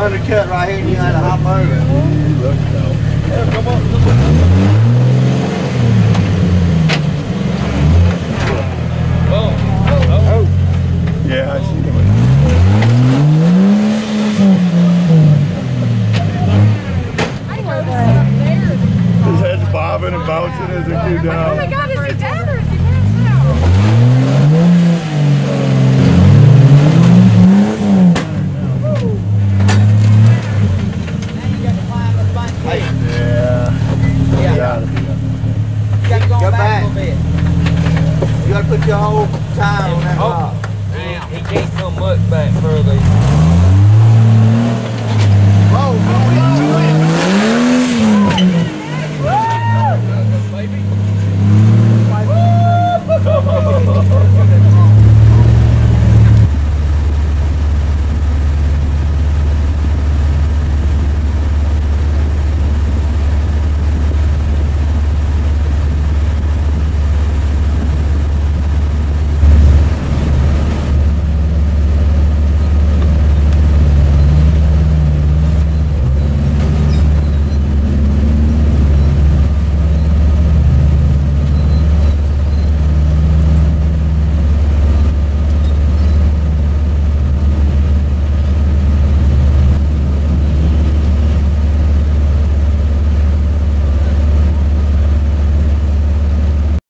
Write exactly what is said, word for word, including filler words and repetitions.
undercut right here and you had to hop over it. Yeah, come on. Oh, oh, oh. Yeah, I see them. His head's bobbing and bouncing as they go down. Oh my God, is he dead or is he passed out? Hey. Yeah. Yeah. Gotta be. You got to go back a little bit. You got to put your whole time on that rock. He, he can't come much back further.